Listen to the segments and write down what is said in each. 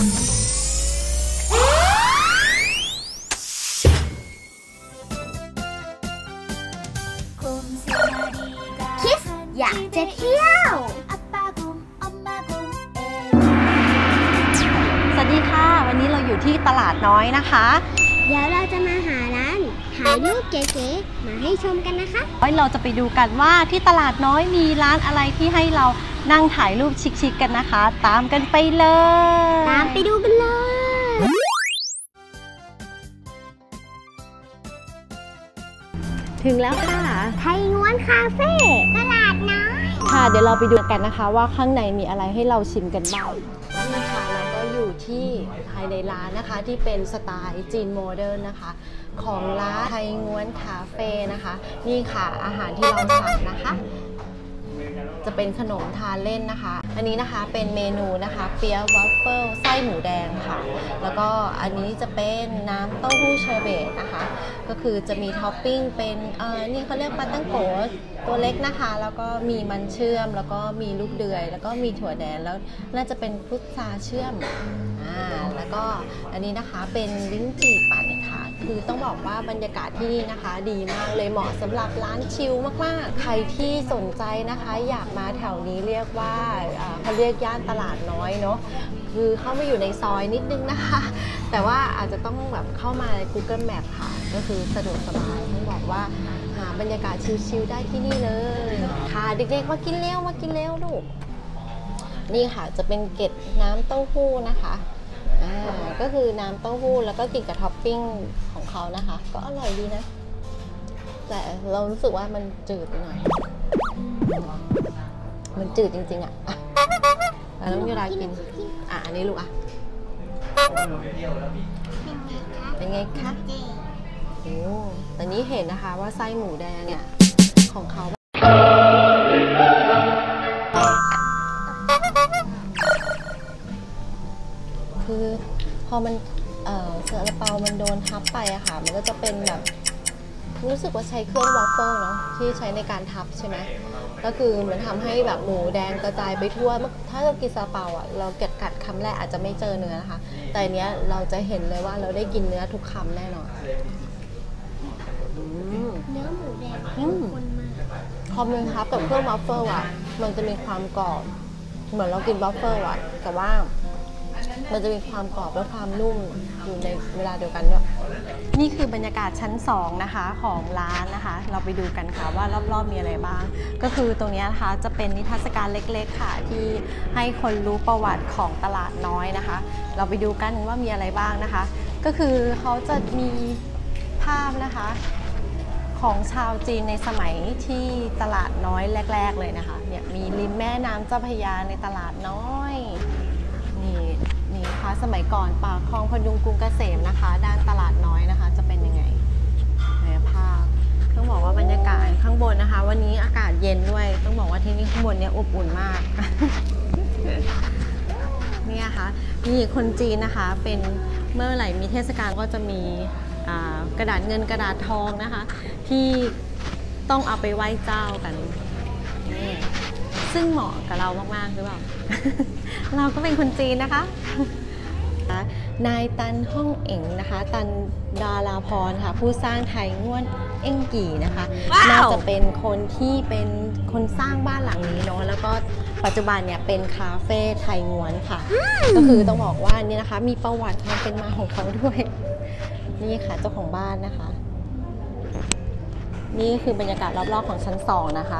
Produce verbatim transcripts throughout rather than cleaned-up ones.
คิสอยากจะเที่ยวสวัสดีค่ะวันนี้เราอยู่ที่ตลาดน้อยนะคะเดี๋ยวเราจะมาหาร้านถ่ายรูปเก๋ๆมาให้ชมกันนะคะเราจะไปดูกันว่าที่ตลาดน้อยมีร้านอะไรที่ให้เรานั่งถ่ายรูปชิคๆกันนะคะตามกันไปเลยตามไปดูกันเลยถึงแล้วค่ะไทยง้วนคาเฟ่ตลาดน้อยค่ะเดี๋ยวเราไปดูกันนะคะว่าข้างในมีอะไรให้เราชิมกันบ้างนี่ค่ะเราก็อยู่ที่ภายในร้านนะคะที่เป็นสไตล์จีนโมเดิร์นนะคะของร้านไทยง้วนคาเฟ่นะคะนี่ค่ะอาหารที่เราสั่งนะคะจะเป็นขนมทานเล่นนะคะอันนี้นะคะเป็นเมนูนะคะเปี๊ยะวัฟเฟิลไส้หมูแดงค่ะแล้วก็อันนี้จะเป็นน้ำเต้าหู้เชอร์เบตนะคะก็คือจะมีท็อปปิ้งเป็นเอ่อนี่เขาเรียกปาตั้งโกะตัวเล็กนะคะแล้วก็มีมันเชื่อมแล้วก็มีลูกเดือยแล้วก็มีถั่วแดงแล้วน่าจะเป็นพุทราเชื่อมอ่าแล้วก็อันนี้นะคะเป็นลิ้นจี่ปั่นค่ะคือต้องบอกว่าบรรยากาศที่นี่นะคะดีมากเลยเหมาะสำหรับร้านชิลมากๆใครที่สนใจนะคะอยากมาแถวนี้เรียกว่าเขาเรียกย่านตลาดน้อยเนาะคือเข้ามาอยู่ในซอยนิดนึงนะคะแต่ว่าอาจจะต้องแบบเข้ามาใน Google Map ค่ะก็คือสะดวกสบายต้องบอกว่าหาบรรยากาศชิลๆได้ที่นี่เลยค่ะเด็กๆมากินเร็วมากินเร็วลูกนี่ค่ะจะเป็นเกล็ดน้ำเต้าหู้นะคะอ่าก็คือน้ำเต้าหู้แล้วก็กินกับท็อปปิ้งของเขานะคะก็อร่อยดีนะแต่เรารู้สึกว่ามันจืดหน่อยมันจืดจริงๆอ่ะแล้วน้องยูรากินอ่ะอันนี้ลูกอ่ะเป็นไงคะโอ้แต่นี้เห็นนะคะว่าไส้หมูแดงเนี่ยของเขาคือพอมันเอ่อซาลาเปามันโดนทับไปอะค่ะมันก็จะเป็นแบบรู้สึกว่าใช้เครื่องวอฟเฟิลเนาะที่ใช้ในการทับใช่ไหมก็คือมันทำให้แบบหมูแดงกระจายไปทั่วถ้าเรากินซาลาเปาอะเราเก็บกัดคำแรกอาจจะไม่เจอเนื้อนะคะแต่อันเนี้ยเราจะเห็นเลยว่าเราได้กินเนื้อทุกคำแน่นอนเนื้อหมูแดงคนมากพอมันทับกับเครื่องวอฟเฟิลอะมันจะมีความกรอบเหมือนเรากินวอฟเฟิลอะแต่ว่ามันจะมีความกรอบและความนุ่มอยู่ในเวลาเดียวกันด้วยนี่คือบรรยากาศชั้นสองนะคะของร้านนะคะเราไปดูกันค่ะว่ารอบๆมีอะไรบ้างก็คือตรงนี้นะคะจะเป็นนิทรรศการเล็กๆค่ะที่ให้คนรู้ประวัติของตลาดน้อยนะคะเราไปดูกันว่ามีอะไรบ้างนะคะก็คือเขาจะมีภาพนะคะของชาวจีนในสมัยที่ตลาดน้อยแรกๆเลยนะคะเนี่ยมีริมแม่น้ำเจ้าพระยาในตลาดน้อยนี่นี่นะคะสมัยก่อนปากคลองพดุงกรุงเกษมนะคะด้านตลาดน้อยนะคะจะเป็นยังไงในภาพต้องบอกว่าบรรยากาศข้างบนนะคะวันนี้อากาศเย็นด้วยต้องบอกว่าที่นี่ข้างบนเนี่ยอบอุ่นมากนี่นะคะนี่คนจีนนะคะเป็นเมื่อไหร่มีเทศกาลก็จะมีกระดาษเงินกระดาษทองนะคะที่ต้องเอาไปไหว้เจ้ากันนี่ซึ่งเหมาะกับเรามากๆหรือเปล่า เราก็เป็นคนจีนนะคะนายตันฮ่องเอ๋งนะคะตันดาราพรค่ะผู้สร้างไทยง้วนเอ็งกี่นะคะ wow. น่าจะเป็นคนที่เป็นคนสร้างบ้านหลังนี้เนาะแล้วก็ปัจจุบันเนี่ยเป็นคาเฟ่ไทยง้วนค่ะ ก็คือต้องบอกว่านี่นะคะมีประวัติความเป็นมาของเขาด้วยนี่ค่ะเจ้าของบ้านนะคะนี่คือบรรยากาศรอบๆของชั้นสองนะคะ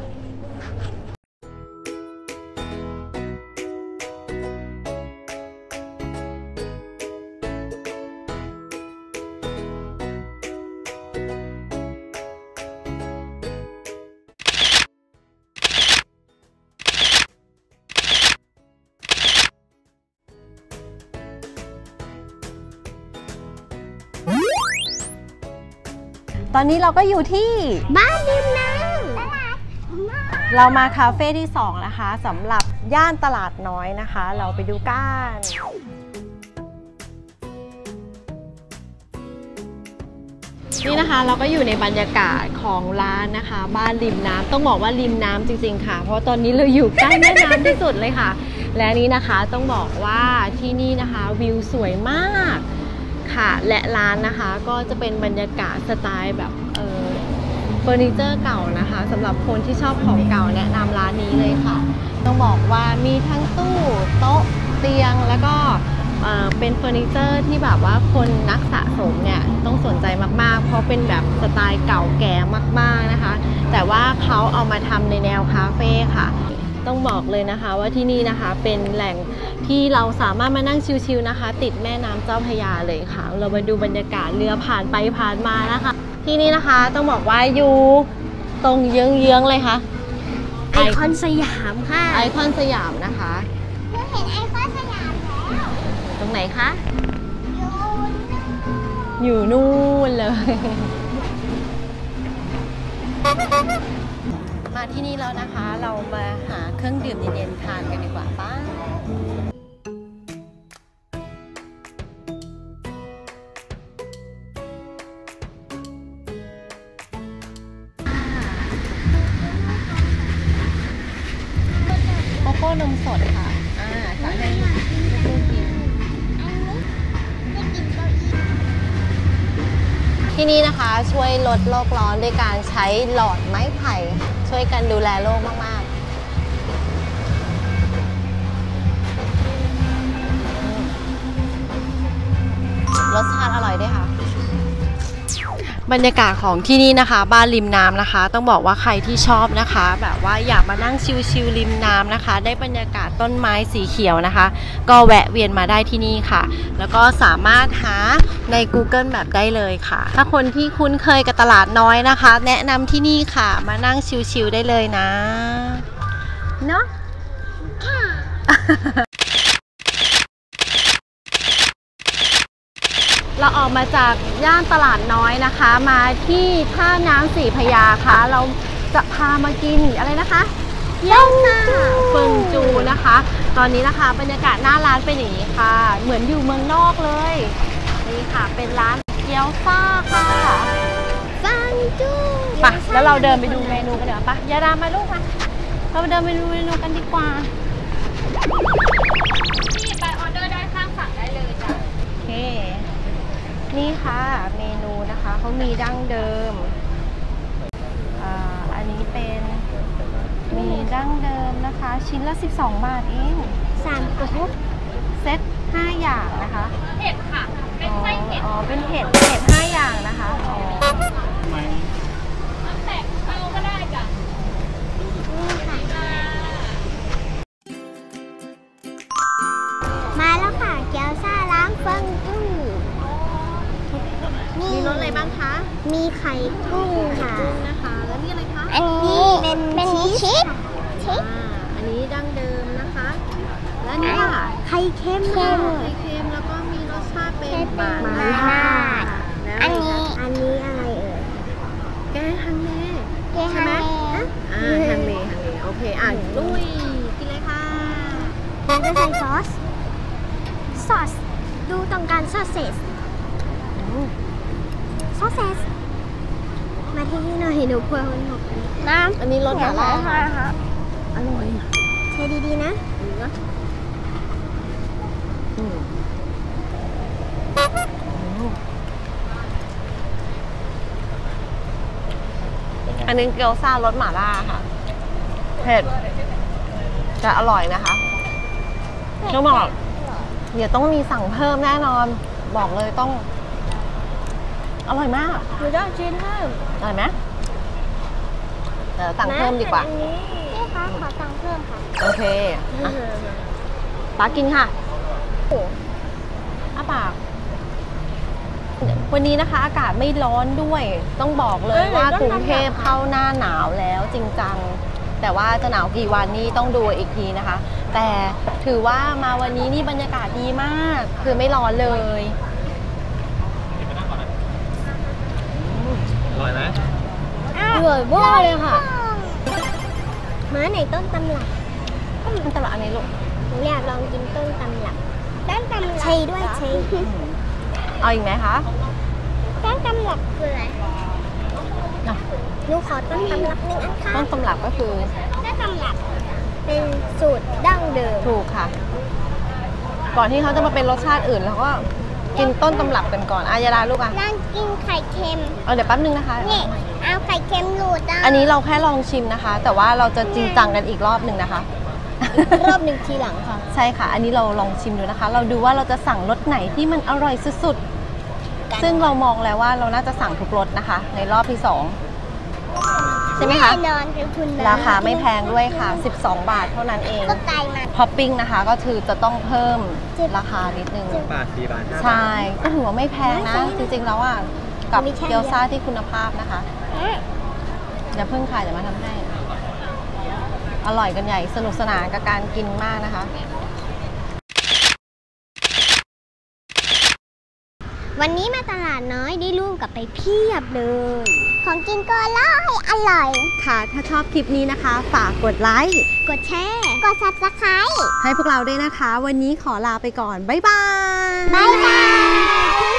ตอนนี้เราก็อยู่ที่บ้านริมน้ำตลาดเรามาคาเฟ่ที่สองนะคะสำหรับย่านตลาดน้อยนะคะเราไปดูกันนี่นะคะเราก็อยู่ในบรรยากาศของร้านนะคะบ้านริมน้ำต้องบอกว่าริมน้ำจริงๆค่ะเพราะตอนนี้เราอยู่ใกล้แม่น้ำที่สุดเลยค่ะและนี้นะคะต้องบอกว่าที่นี่นะคะวิวสวยมากค่ะและร้านนะคะก็จะเป็นบรรยากาศสไตล์แบบเออเฟอร์นิเจอร์เก่านะคะสำหรับคนที่ชอบของเก่าแนะนำร้านนี้เลยค่ะต้องบอกว่ามีทั้งตู้โต๊ะเตียงแล้วก็เอ่อเป็นเฟอร์นิเจอร์ที่แบบว่าคนนักสะสมเนี่ยต้องสนใจมากๆเพราะเป็นแบบสไตล์เก่าแก่มากๆนะคะแต่ว่าเขาเอามาทำในแนวคาเฟ่ค่ะต้องบอกเลยนะคะว่าที่นี่นะคะเป็นแหล่งที่เราสามารถมานั่งชิลๆนะคะติดแม่น้ำเจ้าพระยาเลยค่ะเรามาดูบรรยากาศเรือผ่านไปผ่านมานะคะที่นี่นะคะต้องบอกว่าอยู่ตรงเยื้องๆเลยค่ะไอคอนสยามค่ะไอคอนสยามนะคะเพิ่งเห็นไอคอนสยามแล้วตรงไหนคะอยู่นู่นเลยมาที่นี่แล้วนะคะเรามาหาเครื่องดื่มเย็นๆทานกันดีกว่าป้าโกโก้นมสดค่ะอ่าสั่งให้ลูกกินที่นี่นะคะช่วยลดโลกร้อนด้วยการใช้หลอดไม้ไผ่ช่วยกันดูแลโลกมากๆรสชาติอร่อยด้วยค่ะบรรยากาศของที่นี่นะคะบ้านริมน้ำนะคะต้องบอกว่าใครที่ชอบนะคะแบบว่าอยากมานั่งชิลๆริมน้ำนะคะได้บรรยากาศต้นไม้สีเขียวนะคะก็แวะเวียนมาได้ที่นี่ค่ะแล้วก็สามารถหาใน Google Map ได้เลยค่ะถ้าคนที่คุ้นเคยกับตลาดน้อยนะคะแนะนำที่นี่ค่ะมานั่งชิลๆได้เลยนะเนาะเราออกมาจากย่านตลาดน้อยนะคะมาที่ท่าน้ำสี่พระยาค่ะเราจะพามากินอะไรนะคะเกี๊ยวซ่าเฟิงจูนะคะตอนนี้นะคะบรรยากาศหน้าร้านเป็นอย่างนี้ค่ะเหมือนอยู่เมืองนอกเลยนี่ค่ะเป็นร้านเกี๊ยวซ่าค่ะเฟิงจูไปแล้วเราเดินไปดูเมนูกันเดี๋ยวปะยาดามาลูกมาเราเดินไปดูเมนูกันดีกว่านี่ไปออเดอร์ได้ข้างฝั่งได้เลยจ้ะโอเคนี่ค่ะเมนูนะคะเขามีดั้งเดิมอ่าอันนี้เป็นมีดั้งเดิมนะคะชิ้นละสิบสองบาทเองสามกรุ๊ปเซตห้าอย่างนะคะเผ็ดค่ะเป็นไส้เผ็ดอ๋อเป็นเผ็ดเผ็ดห้าอย่างนะคะอ๋อน้ำแตกเอาก็ได้จ้ะมาแล้วค่ะเกี๊ยวซ่าร้านเฟิงจูมีรสอะไรบ้างคะมีไข่กุ้งค่ะกุ้งนะคะแล้วนี่อะไรคะอันนี้เป็นเป็นชีสชีสอันนี้ดั้งเดิมนะคะและนี่ค่ะไข่เค็มไข่เค็มแล้วก็มีรสชาติเป็นมาล่าอันนี้อันนี้อะไรเอ่ยแกงฮังเลแกงฮังเลอ่าฮังเลฮังเลโอเคอ่ะลุยกินเลยค่ะแล้วก็ใส่ซอสซอสดูตรงการซอสเซสซอสเซสมาที่นี่หน่อยหนูเพื่อนหกน้ำอันนี้รสหม่าล่าค่ะอร่อยใช้ดีๆนะดีนะอันนี้เกี๊ยวซ่ารสหม่าล่าค่ะเผ็ดแต่อร่อยนะคะต้องบอกเดี๋ยวต้องมีสั่งเพิ่มแน่นอนบอกเลยต้องอร่อยมากหนูจะชิ้นเพิ่มอร่อยไหมเดี๋ยวสั่งเพิ่มดีกว่าพี่คะขอสั่งเพิ่มค่ะโอเคป้ากินค่ะโอ้อ้าปากวันนี้นะคะอากาศไม่ร้อนด้วยต้องบอกเลยว่ากรุงเทพเข้าหน้าหนาวแล้วจริงจังแต่ว่าจะหนาวกี่วันนี้ต้องดูอีกทีนะคะแต่ถือว่ามาวันนี้นี่บรรยากาศดีมากคือไม่ร้อนเลยอร่อยไหมอร่อยบ้าเลยค่ะม้าไหนต้นตำรับต้นตำรับอันนี้ลูกหนูอยากลองกินต้นตำรับต้นตำรับใช่ด้วยใช่เอาอีกไหมคะต้นตำรับคืออะไรหนูขอต้นตำรับหนึ่งอันค่ะต้นตำรับก็คือต้นตำรับเป็นสูตรดั้งเดิมถูกค่ะ ก่อนที่เขาจะมาเป็นรสชาติอื่นเราก็กินต้นตำรับกันก่อนอายาดาลูกอ่ะนั่งกินไข่เค็มเอาเดี๋ยวแป๊บนึงนะคะนี่เอาไข่เค็มหลุดอ่ะอันนี้เราแค่ลองชิมนะคะ แต่ว่าเราจะจริงจังกันอีกรอบหนึ่งนะคะรอบหนึ่งทีหลังค่ะใช่ค่ะ อันนี้เราลองชิมดูนะคะ เราดูว่าเราจะสั่งรสไหนที่มันอร่อยสุดๆซึ่งเรามองแล้วว่าเราน่าจะสั่งทุกรสนะคะ ในรอบที่สองใช่ไหมคะแน่นอนเป็นทุนนะราคาไม่แพงด้วยค่ะสิบสองบาทเท่านั้นเองก็ไกลมาท็อปปิ้งนะคะก็คือจะต้องเพิ่มราคานิดนึงบาทสี่บาทห้าบาทใช่ก็ถือว่าไม่แพงนะ จริงๆแล้วอ่ะกับเกี๊ยวซ่าที่คุณภาพนะคะอย่าเพิ่งขายเดี๋ยวมาทำให้อร่อยกันใหญ่สนุกสนานกับการกินมากนะคะวันนี้มาตลาดน้อยได้รูปกลับไปเพียบเลย ของกินก็อร่อยอร่อยค่ะถ้าชอบคลิปนี้นะคะฝากกดไลค์กดแชร์ กด ซับสไครบ์ให้พวกเราด้วยนะคะ วันนี้ขอลาไปก่อนบ๊ายบายบ๊ายบาย